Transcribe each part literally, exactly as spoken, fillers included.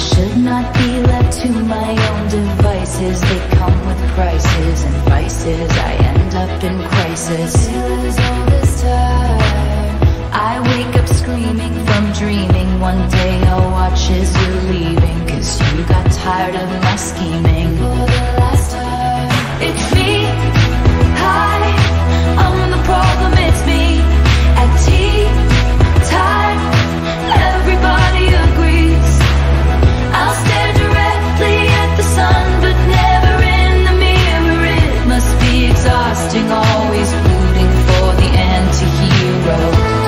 should not be left to my own devices. They come with prices and vices. I end up in crisis. Feels all this time. I wake up screaming from dreaming. One day I'll watch as you're leaving, 'cause you got tired of my scheming. For the last time, it's me. Hi, I'm the problem, it's me. At tea time, everybody agrees. I'll stare directly at the sun, but never in the mirror. It must be exhausting, always rooting for the anti-hero.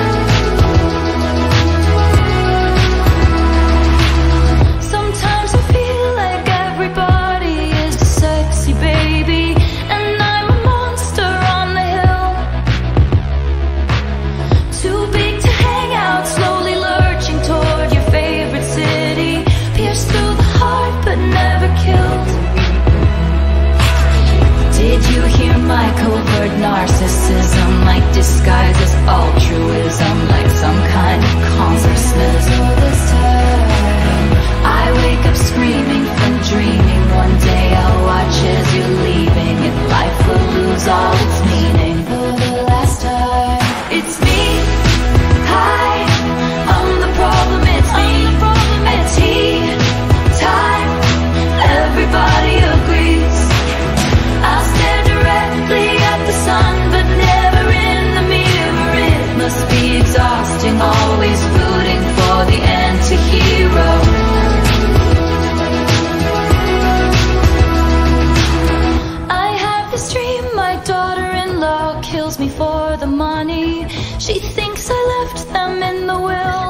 Sometimes I feel like everybody is a sexy baby, and I'm a monster on the hill. Too big to hang out, slowly lurching toward your favorite city. Pierced through the heart, but never killed. Did you hear my covert narcissism? Like disguise as altruism, like some kind of consciousness. All this time, I wake up screaming from dreaming. One day I'll watch as you're leaving, and life will lose all its meaning. For the last time, it's me. Hi, I'm the problem, it's me. At tea time, everybody agrees. I'll stare directly at the sun, but never in the mirror. It must be exhausting, always rooting for the anti-hero. I have this dream, my daughter-in-law kills me for the money. She thinks I left them in the will.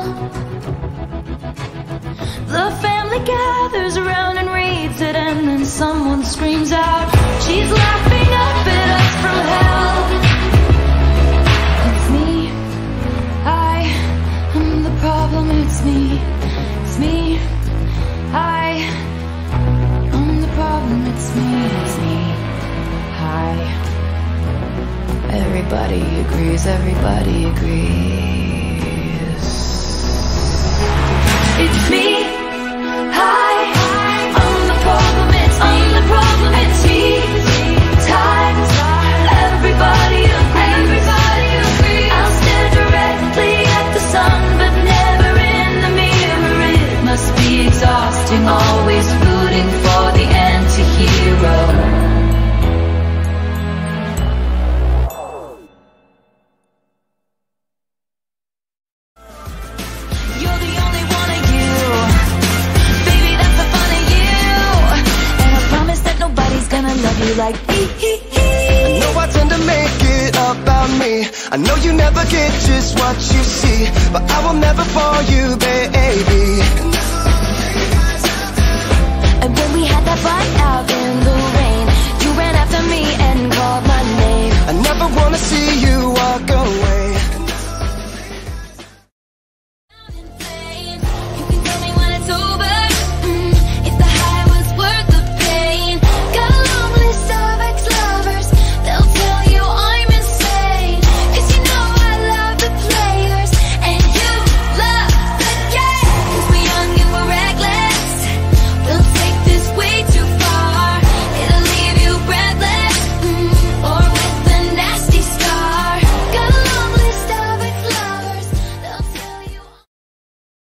The family gathers around and reads it, and then someone screams out, she's laughing up at us from hell. It's me. I am the problem, it's me. It's me. I am the problem, it's me. It's me. Hi. Everybody agrees, everybody agrees. It's me. Hi, I'm the problem, it's me. I'm the problem, it's me. Times, everybody agrees. Everybody agrees. I'll stare directly at the sun, but never in the mirror. It must be exhausting, always rooting for the anti-hero. You're the only one of you. Baby, that's the fun of you. And I promise that nobody's gonna love you like me. I know I tend to make it about me. I know you never get just what you see, but I will never fall you, baby.